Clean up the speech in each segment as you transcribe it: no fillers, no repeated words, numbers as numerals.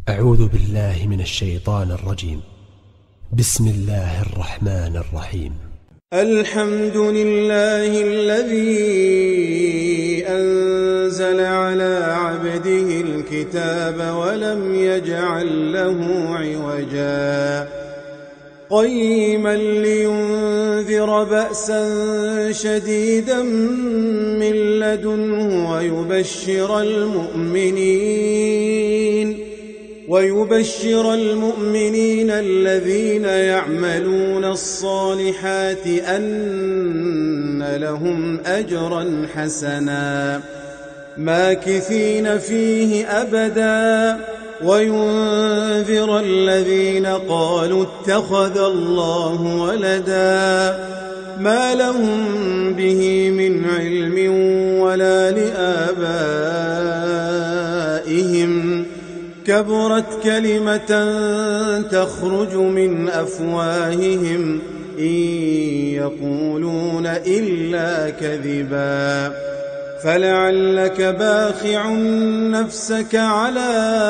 أعوذ بالله من الشيطان الرجيم. بسم الله الرحمن الرحيم. الحمد لله الذي أنزل على عبده الكتاب ولم يجعل له عوجا قيما لينذر بأسا شديدا من لدنه ويبشر المؤمنين الذين يعملون الصالحات أن لهم أجرا حسنا ماكثين فيه أبدا وينذر الذين قالوا اتخذ الله ولدا ما لهم به من علم ولا لآبائهم كبرت كلمة تخرج من أفواههم إن يقولون إلا كذبا فلعلك باخع نفسك على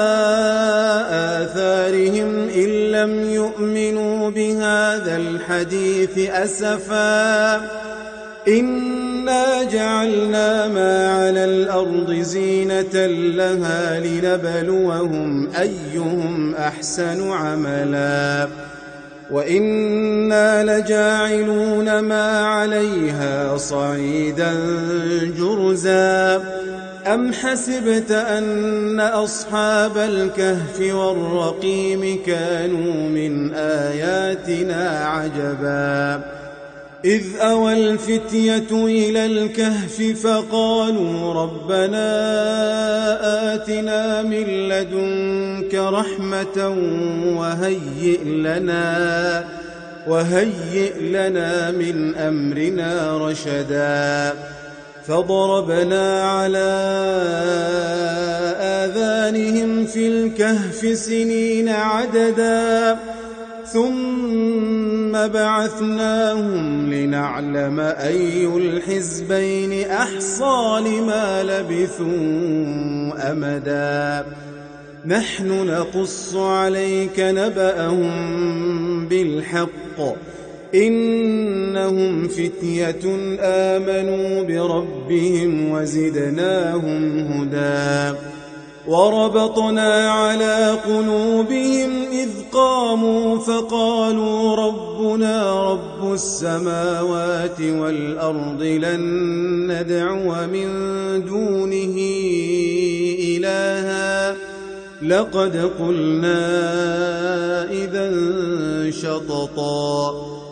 آثارهم إن لم يؤمنوا بهذا الحديث أسفا إنا جعلنا ما على الأرض زينة لها لنبلوهم أيهم أحسن عملا وإنا لجاعلون ما عليها صعيدا جرزا أم حسبت أن أصحاب الكهف والرقيم كانوا من آياتنا عجبا إذ أوى الفتية إلى الكهف فقالوا ربنا آتنا من لدنك رحمة وهيئ لنا من أمرنا رشدا فضربنا على آذانهم في الكهف سنين عددا ثم بعثناهم لنعلم أي الحزبين أحصى لما لبثوا أمدا نحن نقص عليك نبأهم بالحق إنهم فتية آمنوا بربهم وزدناهم هدى وربطنا على قلوبهم إذ قاموا فقالوا ربنا رب السماوات والأرض لن ندعو من دونه إلها لقد قلنا إذا شططا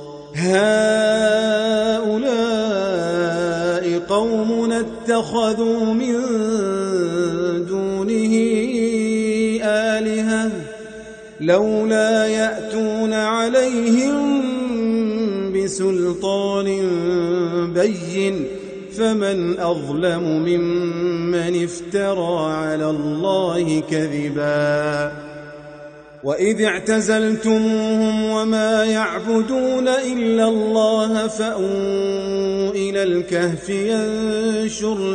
هؤلاء قومنا اتخذوا من دونه آلهة لولا يأتون عليهم بسلطان بين فمن أظلم ممن افترى على الله كذبا وإذ اعتزلتموهم وما يعبدون إلا الله فأووا إلى الكهف ينشر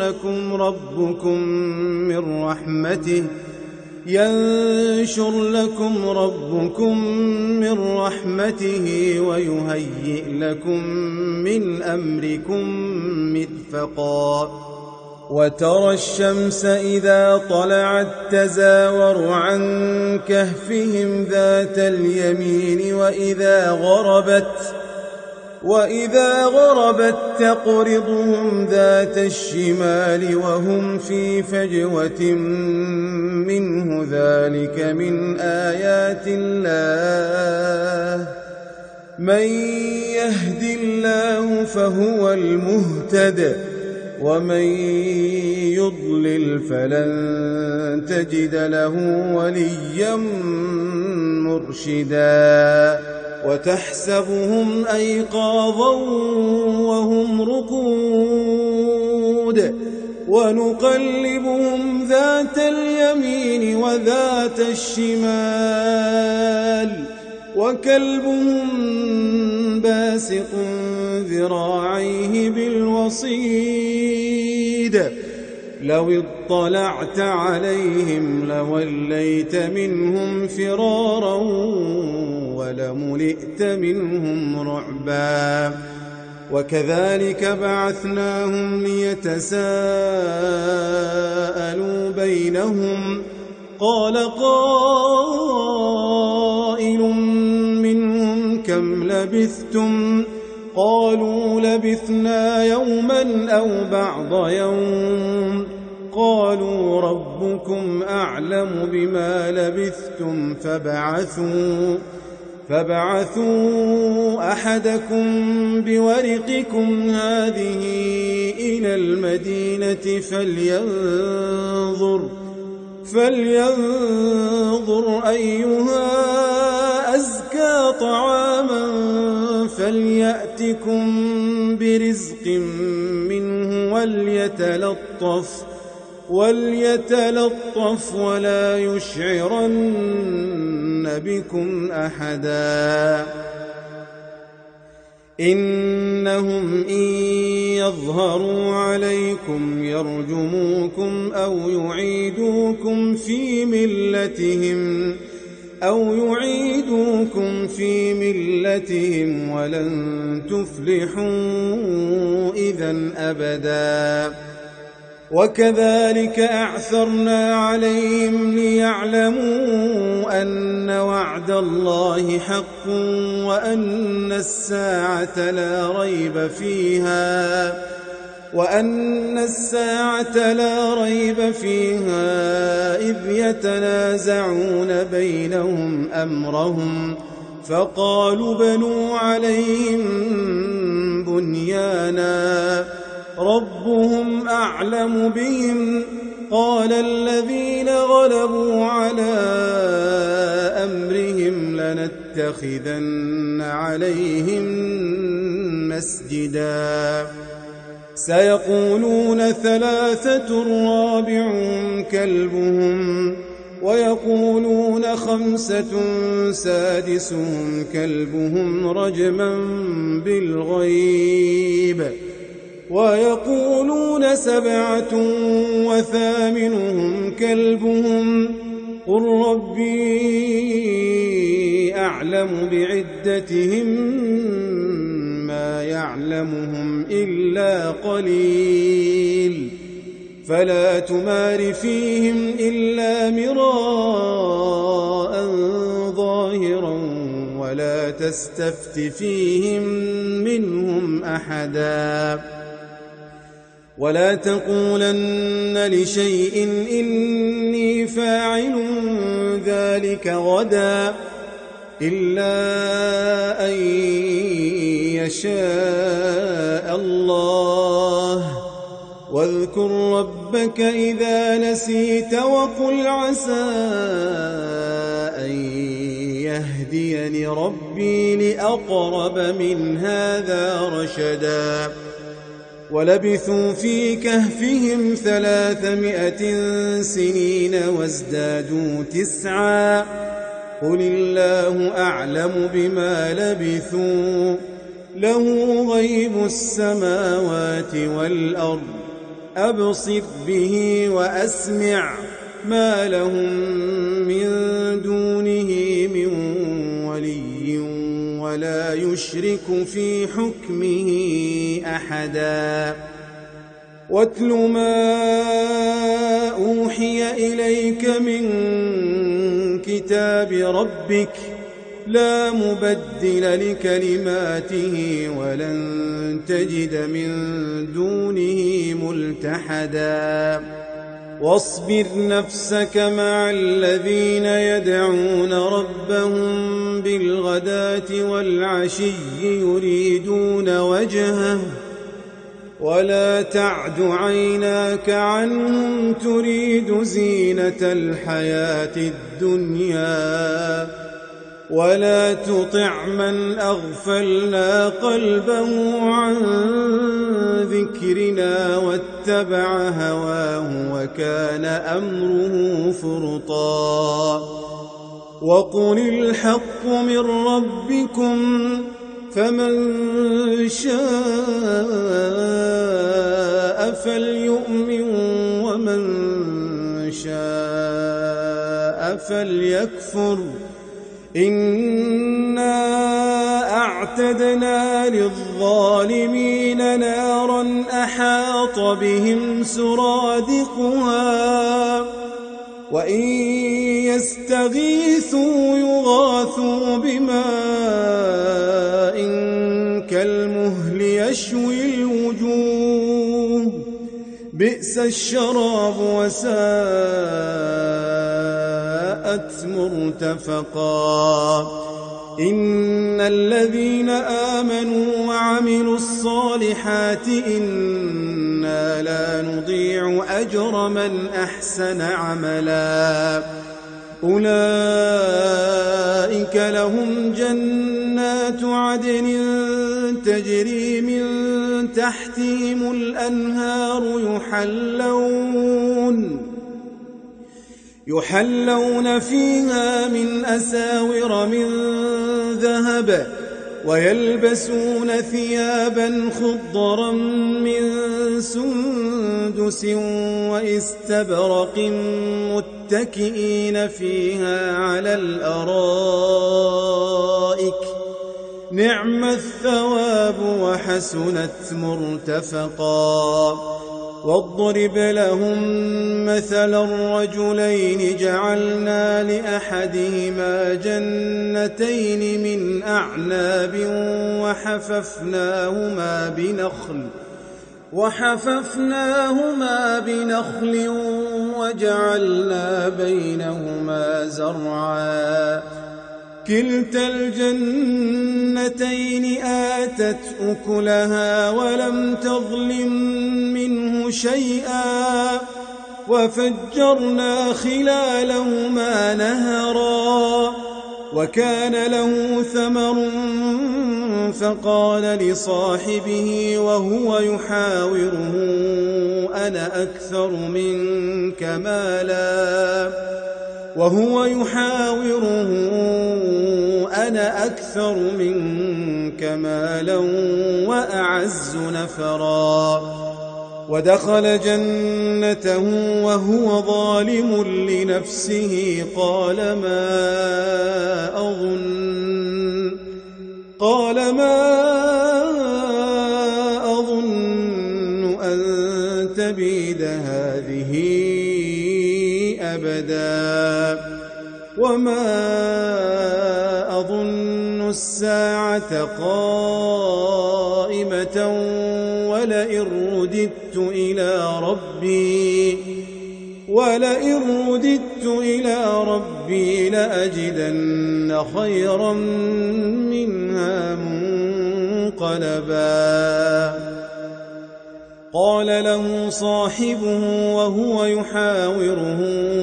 لكم ربكم من رحمته ويهيئ لكم من أمركم مرفقا وترى الشمس إذا طلعت تزاور عن كهفهم ذات اليمين وإذا غربت تقرضهم ذات الشمال وهم في فجوة منه ذلك من آيات الله من يهد الله فهو المهتد ومن يضلل فلن تجد له وليا مرشدا وتحسبهم أيقاظا وهم رقود ونقلبهم ذات اليمين وذات الشمال وكلبهم باسق ذراعيه بالوصيد لو اطلعت عليهم لوليت منهم فرارا ولملئت منهم رعبا وكذلك بعثناهم ليتساءلوا بينهم قال قائل منهم كم لبثتم قالوا لبثنا يوما أو بعض يوم قالوا ربكم أعلم بما لبثتم فابعثوا أحدكم بورقكم هذه إلى المدينة فلينظر أيها أزكى طعاما فليأتكم برزق منه وليتلطف ولا يشعرن بكم أحدا إنهم إن يظهروا عليكم يرجموكم أو يعيدوكم في ملتهم ولن تفلحوا إذا أبدا وكذلك أعثرنا عليهم ليعلموا أن وعد الله حق وأن الساعة لا ريب فيها إذ يتنازعون بينهم أمرهم فقالوا بنوا عليهم بنيانا ربهم أعلم بهم قال الذين غلبوا على أمرهم لنتخذن عليهم مسجدا سيقولون 3 رابعهم كلبهم ويقولون 5 سادسهم كلبهم رجما بالغيب ويقولون 7 وثامنهم كلبهم قل ربي أعلم بعدتهم ما يعلمهم إلا قليل فلا تمار فيهم إلا مراء ظاهرا ولا تستفت فيهم منهم أحدا ولا تقولن لشيء إني فاعل ذلك غدا إلا أن يشاء الله واذكر ربك إذا نسيت وقل عسى أن يهديني ربي لأقرب من هذا رشدا ولبثوا في كهفهم 300 سنين وازدادوا 9 قل الله أعلم بما لبثوا له غيب السماوات والأرض أبصر به وأسمع ما لهم من دونه من ولي ولا يشرك في حكمه أحدا واتل ما أوحي إليك من كتاب ربك لا مبدل لكلماته ولن تجد من دونه ملتحدا واصبر نفسك مع الذين يدعون ربهم بالغداة والعشي يريدون وجهه ولا تعد عيناك عنهم تريد زينة الحياة الدنيا ولا تطع من أغفلنا قلبه عن ذكرنا واتبع هواه وكان أمره فرطا وقل الحق من ربكم فمن شاء فليؤمن من شاء فليكفر إنا أعتدنا للظالمين نارا أحاط بهم سرادقها وإن يستغيثوا يغاثوا بماء كالمهل يشوي الوجوه بئس الشراب وساءت مرتفقا إن الذين آمنوا وعملوا الصالحات إنا لا نضيع أجر من أحسن عملا أولئك لهم جنات عدن تجري من تحتهم الأنهار يحلون فيها من أساور من ذهب ويلبسون ثيابا خضرا من سندس واستبرق متكئين فيها على الأرائك نعم الثواب وحسنت مرتفقا واضرب لهم مثلا الرجلين جعلنا لأحدهما جنتين من أعناب وحففناهما بنخل وجعلنا بينهما زرعا كلتا الجنتين آتت أكلها ولم تظلم منه شيئا وفجرنا خلالهما نهرا وكان له ثمر فقال لصاحبه وهو يحاوره أنا أكثر منك مالا وأعز نفرا ودخل جنته وهو ظالم لنفسه قال ما أظن أن تبيد هذه أبدا وما أظن الساعة قائمة ولئن رددت إلى ربي لأجدن خيرا منها منقلبا قال له صاحبه وهو يحاوره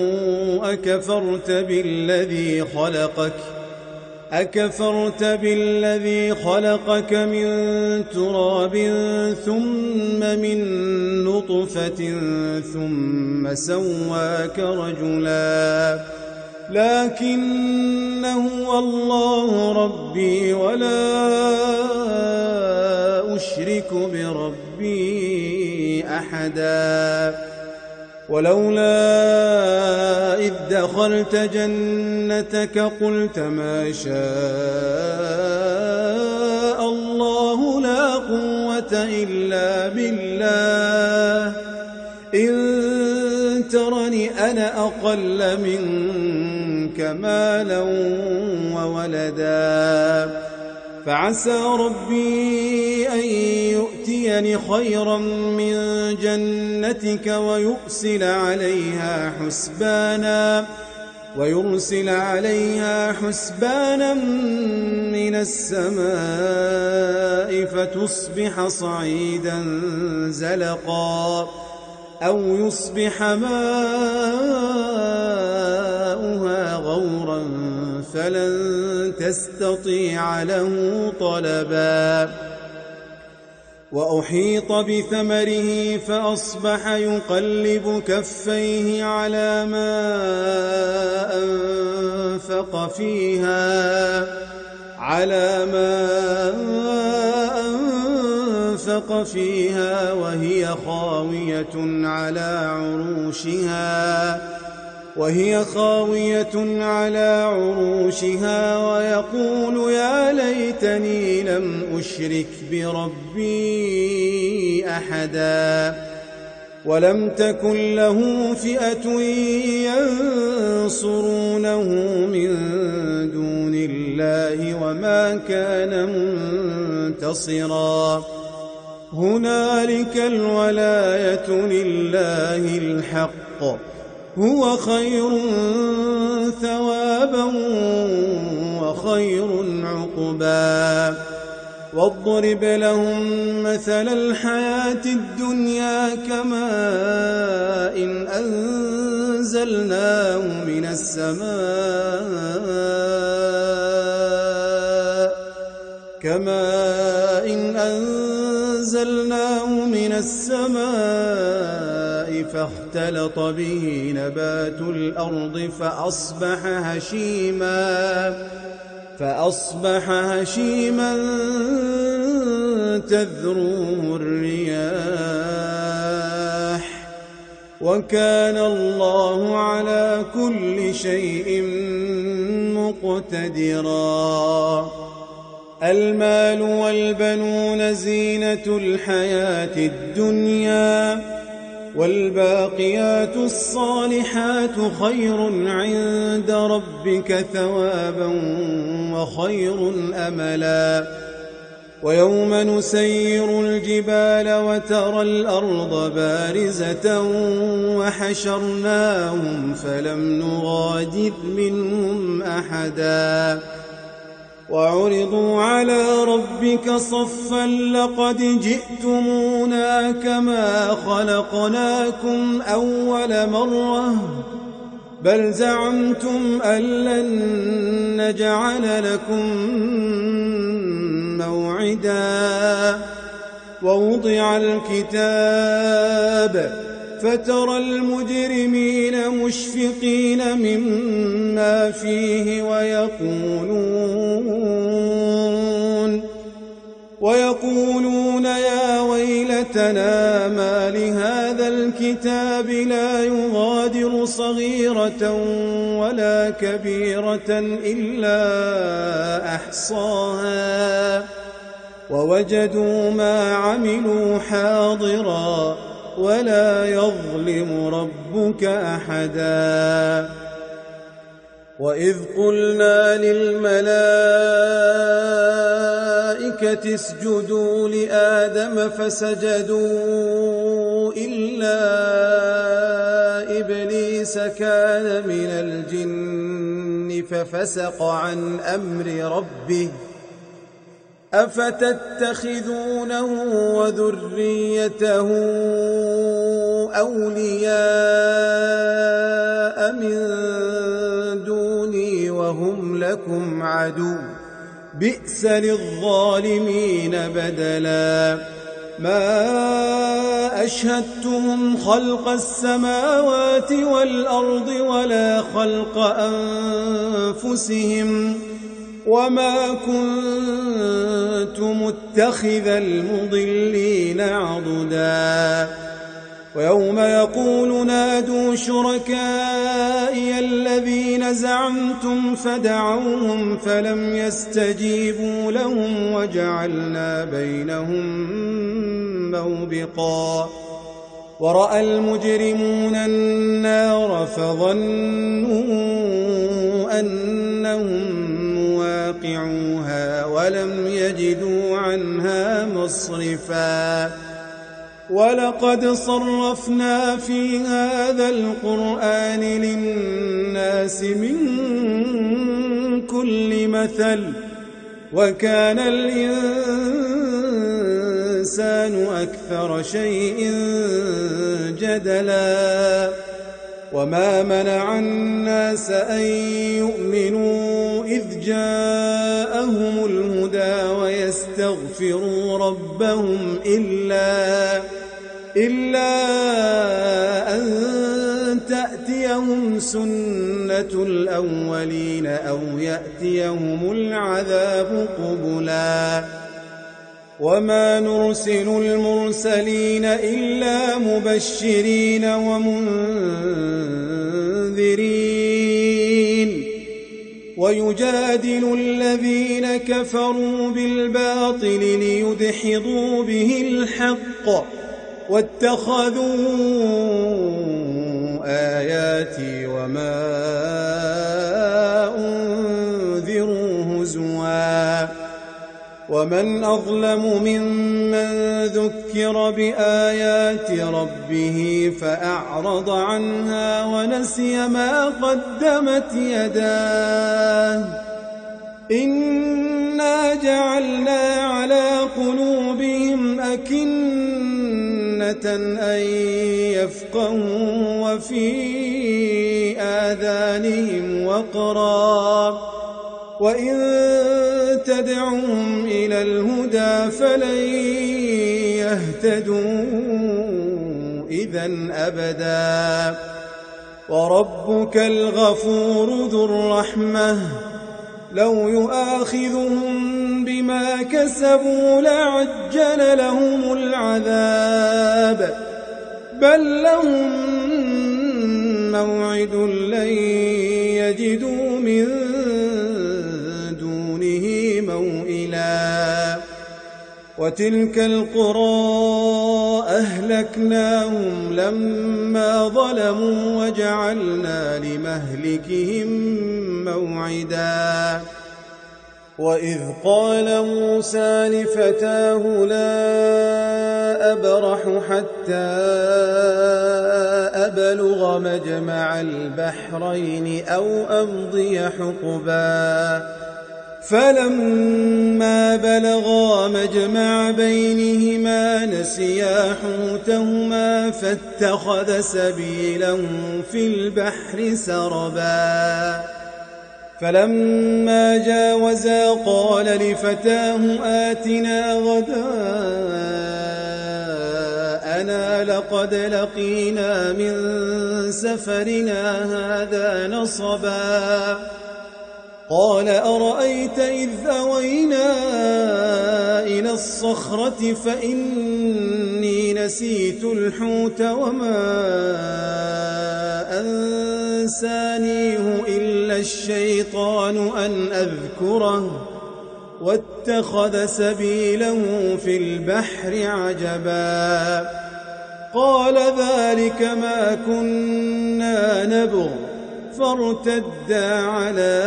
أكفرت بالذي خلقك من تراب ثم من نطفة ثم سواك رجلا لكن هو الله ربي ولا أشرك بربي أحدا ولولا إذ دخلت جنتك قلت ما شاء الله لا قوة إلا بالله إن ترني أنا أقل منك مالا وولدا فعسى ربي أن يؤتيني خيرا من جنتك ويرسل عليها حسبانا من السماء فتصبح صعيدا زلقا أو يصبح ماؤها غورا فلن تستطيع له طلبا وأحيط بثمره فأصبح يقلب كفيه على ما أنفق ففسق فيها وهي خاوية على عروشها ويقول يا ليتني لم أشرك بربي أحدا ولم تكن له فئة ينصرونه من دون الله وما كان منتصرا هنالك الولاية لله الحق هو خير ثوابا وخير عقبا واضرب لهم مثل الحياة الدنيا كماء أنزلناه من السماء فاختلط به نبات الأرض فأصبح هشيما تذروه الرياح وكان الله على كل شيء مقتدرا المال والبنون زينة الحياة الدنيا والباقيات الصالحات خير عند ربك ثوابا وخير أملا ويوم نسير الجبال وترى الأرض بارزة وحشرناهم فلم نغادر منهم أحدا وعرضوا على ربك صفا لقد جئتمونا كما خلقناكم أول مرة بل زعمتم أن لن نجعل لكم موعدا ووضع الكتاب فترى المجرمين مشفقين مما فيه ويقولون يا ويلتنا ما لهذا الكتاب لا يغادر صغيرة ولا كبيرة إلا أحصاها ووجدوا ما عملوا حاضرا ولا يظلم ربك أحدا وإذ قلنا للملائكة اسجدوا لآدم فسجدوا إلا إبليس كان من الجن ففسق عن أمر ربه أفتتخذونه وذريته أولياء من دوني وهم لكم عدو بئس للظالمين بدلا ما أشهدتهم خلق السماوات والأرض ولا خلق أنفسهم وما كنت متخذ المضلين عضدا ويوم يقول نادوا شركائي الذين زعمتم فدعوهم فلم يستجيبوا لهم وجعلنا بينهم موبقا ورأى المجرمون النار فظنوا أنهم مواقعوها ولم يجدوا عنها مصرفا ولقد صرفنا في هذا القرآن للناس من كل مثل وكان الإنسان أكثر شيء جدلا وما منع الناس أن يؤمنوا إذ جاءهم الهدى ويستغفروا ربهم إلا أن تأتيهم سنة الأولين أو يأتيهم العذاب قبلا وما نرسل المرسلين إلا مبشرين ومنذرين ويجادل الذين كفروا بالباطل ليدحضوا به الحق واتخذوا آياتي وما أنذروا هزوا ومن أظلم ممن ذكر بآيات ربه فأعرض عنها ونسي ما قدمت يداه إنا جعلنا على قلوبهم أكنة أن يفقهوا وفي آذانهم وقرا وإن تدعوهم إلى الهدى فلن يهتدوا إذن أبدا وربك الغفور ذو الرحمة لو يؤاخذهم بما كسبوا لعجل لهم العذاب بل لهم موعد لن يجدوا من دونه موئلا وتلك القرى أهلكناهم لما ظلموا وجعلنا لمهلكهم موعدا وإذ قال موسى لفتاه لا أبرح حتى أبلغ مجمع البحرين أو أمضي حقبا فلما بلغا مجمع بينهما نسيا حوتهما فاتخذ سبيله في البحر سربا فلما جاوزا قال لفتاه آتنا غداءنا لقد لقينا من سفرنا هذا نصبا قال أرأيت إذ أوينا إلى الصخرة فإني نسيت الحوت وما أنسانيه إلا الشيطان أن أذكره واتخذ سبيله في البحر عجبا قال ذلك ما كنا نبغ فارتدا على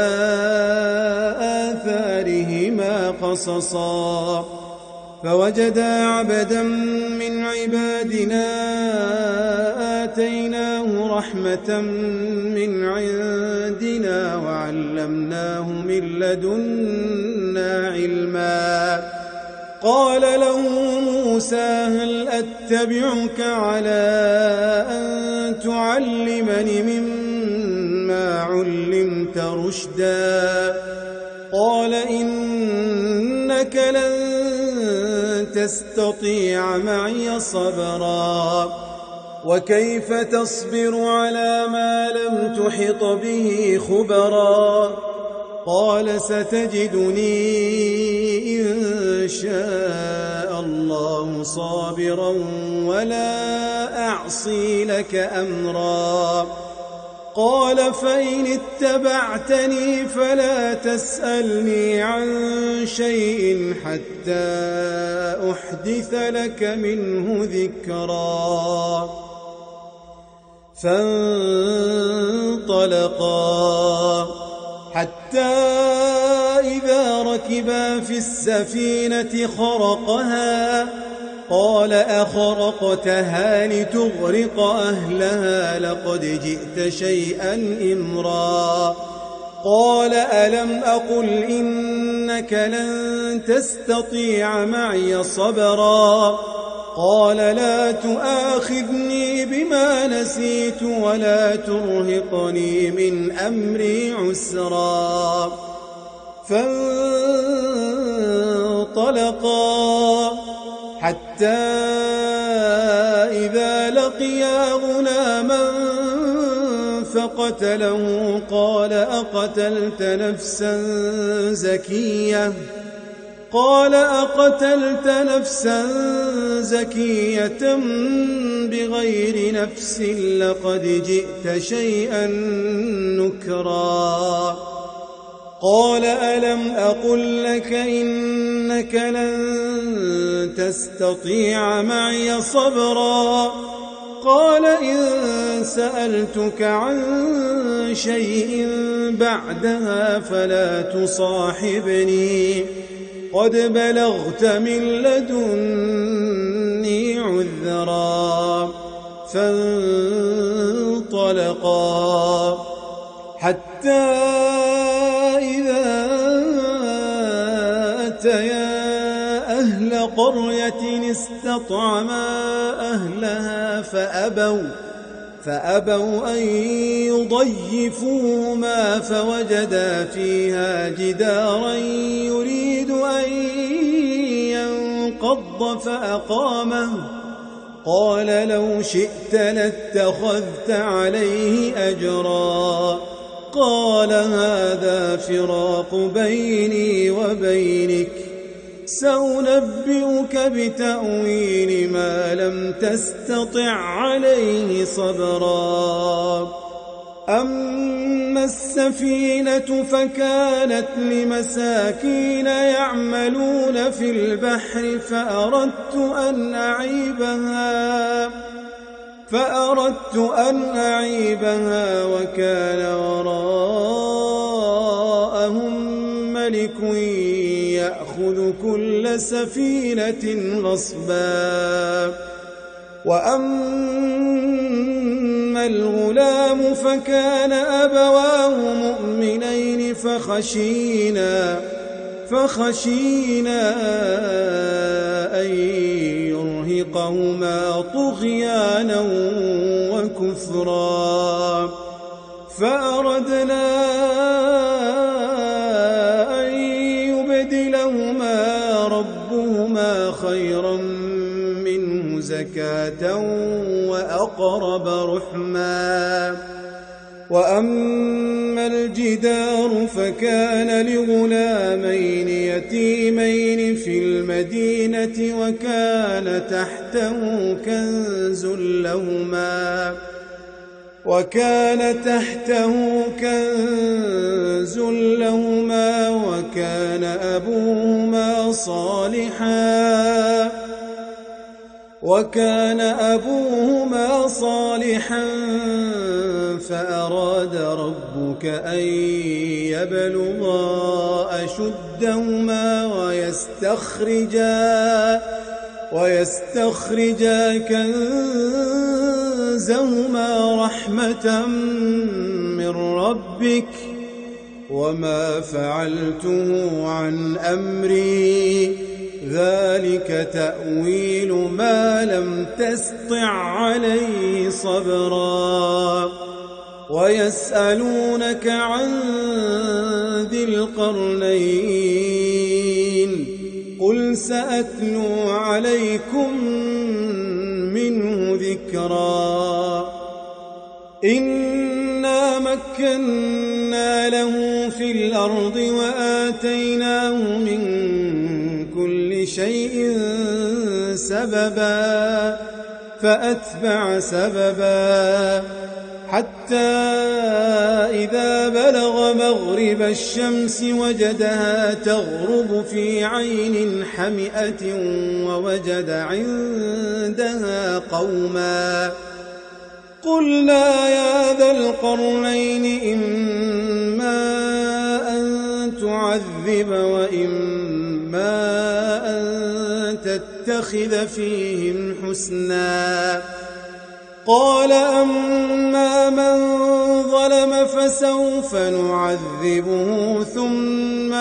آثارهما قصصا فوجدا عبدا من عبادنا آتيناه رحمة من عندنا وعلمناه من لدنا علما قال له موسى هل أتبعك على أن تعلمني مما علمت رشدا قال إنك لن تستطيع معي صبرا وكيف تصبر على ما لم تحط به خبرا قال ستجدني إن شاء الله صابرا ولا أعصي لك أمرا قال فإن اتبعتني فلا تسألني عن شيء حتى أحدث لك منه ذكرا فانطلقا حتى إذا ركبا في السفينة خرقها قال أخرقتها لتغرق أهلها لقد جئت شيئا إمرا قال ألم أقل إنك لن تستطيع معي صبرا قال لا تؤاخذني بما نسيت ولا ترهقني من أمري عسرا فانطلقا حتى إذا لقيا غلاما فقتله قال أقتلت نفسا زكية قال أقتلت نفسا زكية بغير نفس لقد جئت شيئا نكرا قال ألم أقل لك إنك لن تستطيع معي صبرا قال إن سألتك عن شيء بعدها فلا تصاحبني قد بلغت من لدني عذرا فانطلقا حتى إذا أتيا أهل قرية استطعما أهلها فأبوا أن يضيفوهما فوجدا فيها جدارا يريد أن ينقض فأقامه قال لو شئت لاتخذت عليه أجرا قال هذا فراق بيني وبينك سأنبئك بتأويل ما لم تستطع عليه صبرا أما السفينة فكانت لمساكين يعملون في البحر فأردت أن أعيبها وكان وراءهم ملك يأخذ كل سفينة غصبا وأما الغلام فكان أبواه مؤمنين فخشينا أن يرهقهما طغيانا وكفرا فأردنا أن يبدلهما ربهما خيرا منه زكاة وأقرب رحما وأما الجدار فكان لغلامين يتيمين في المدينة وكان تحته كنز لهما وكان أبوهما صالحا فأراد ربك أن يبلغا أشدهما ويستخرجا كنزهما رحمة من ربك وما فعلته عن أمري ذلك تأويل ما لم تسطع عليه صبرا ويسألونك عن ذي القرنين قل سأتلو عليكم منه ذكرا إنا مكنا له في الأرض وآتيناه من كل شيء سببا فأتبع سببا حتى إذا بلغ مغرب الشمس وجدها تغرب في عين حمئة ووجد عندها قوما قلنا يا ذا القرنين إما أن تعذب وإما أن تتخذ فيهم حسنا قال أما من ظلم فسوف نعذبه ثم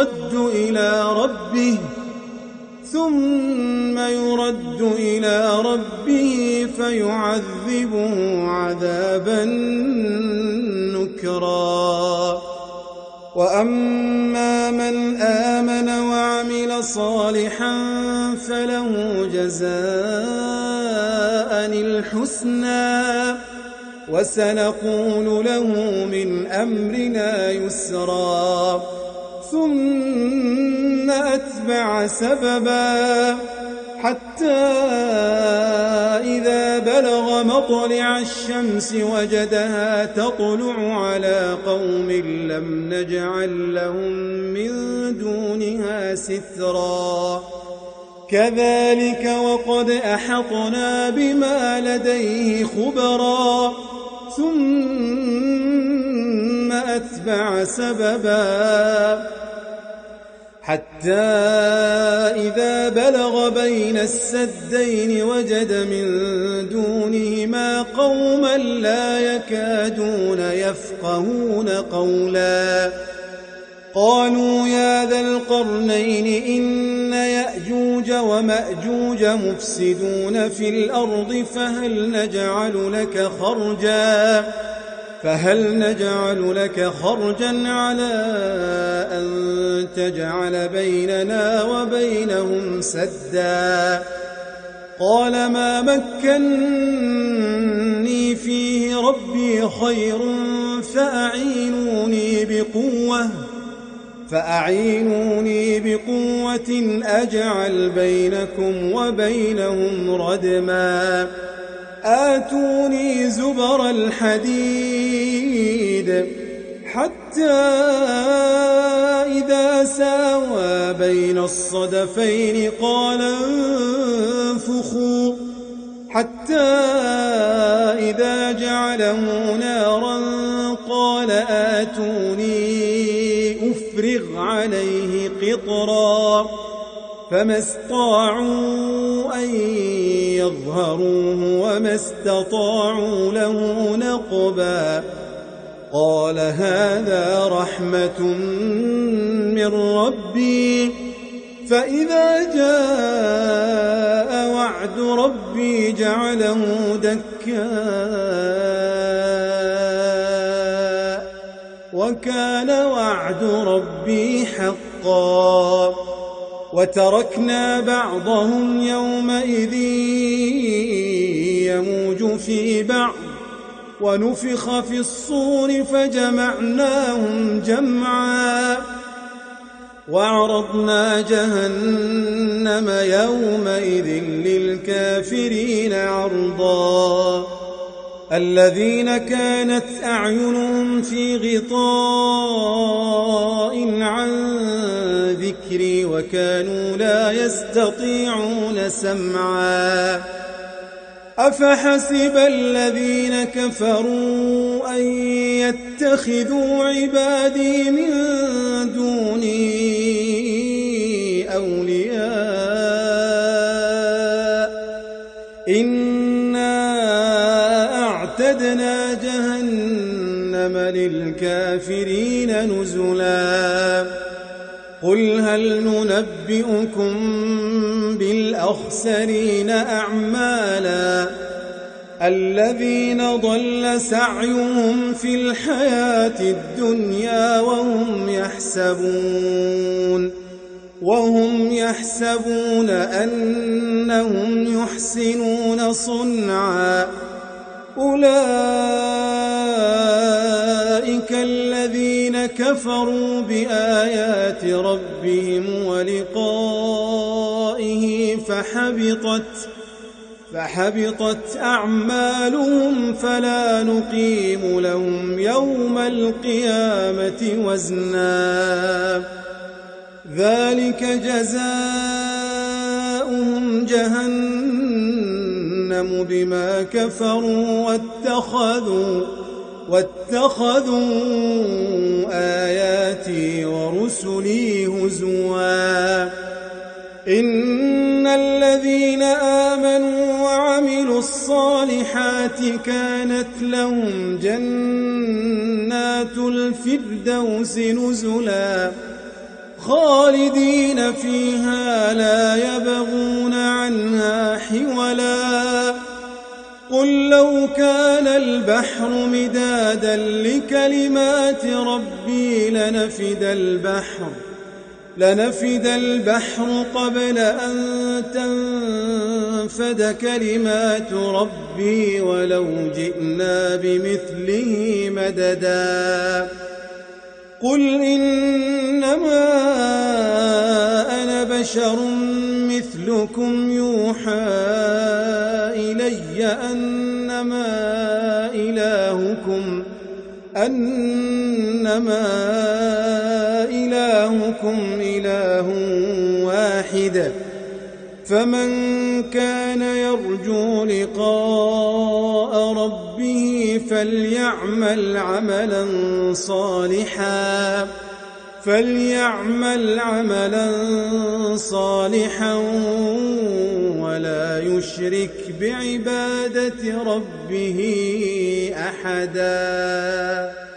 يرد إلى ربه فيعذبه عذابا نكرا وأما من آمن وعمل صالحا فله جزاء الحسنى وسنقول له من أمرنا يسرا ثم أتبع سببا حتى إذا بلغ مطلع الشمس وجدها تطلع على قوم لم نجعل لهم من دونها سترا كذلك وقد أحطنا بما لديه خبرا ثم أتبع سببا حتى إذا بلغ بين السدين وجد من دونهما قوما لا يكادون يفقهون قولا قالوا يا ذا القرنين إن يأجوج ومأجوج مفسدون في الأرض فهل نجعل لك خرجا على أن تجعل بيننا وبينهم سدا قال ما مكنني فيه ربي خير فأعينوني بقوة أجعل بينكم وبينهم ردما آتوني زبر الحديد حتى إذا ساوى بين الصدفين قال انفخوا حتى إذا جعله نارا قال آتوني أفرغ عليه قطرا فما استطاعوا أن يظهروه وما استطاعوا له نقبا قال هذا رحمة من ربي فإذا جاء وعد ربي جعله دكاء وكان وعد ربي حقا وتركنا بعضهم يومئذ يموج في بعض ونفخ في الصور فجمعناهم جمعا وعرضنا جهنم يومئذ للكافرين عرضا الذين كانت أعينهم في غطاء عن ذكري وكانوا لا يستطيعون سمعا أفحسب الذين كفروا أن يتخذوا عبادي من دوني أولياء إنا أعتدنا جهنم للكافرين نزلا قل هل ننبئكم بالأخسرين أعمالا الذين ضل سعيهم في الحياة الدنيا وهم يحسبون أنهم يحسنون صنعا أولئك الذين كفروا بآيات ربهم ولقائه فحبطت أعمالهم فلا نقيم لهم يوم القيامة وزنا ذلك جزاؤهم جهنم بما كفروا واتخذوا آياتي ورسلي هزوا إن الذين آمنوا وعملوا الصالحات كانت لهم جنات الفردوس نزلا خالدين فيها لا يبغون عنها حولا قل لو كان البحر مدادا لكلمات ربي لنفد البحر قبل أن تنفد كلمات ربي ولو جئنا بمثله مددا قل إنما أبشر مثلكم يوحى إلي أنما إلهكم إله واحد فمن كان يرجو لقاء ربه فليعمل عملا صالحا ولا يشرك بعبادة ربه أحدا.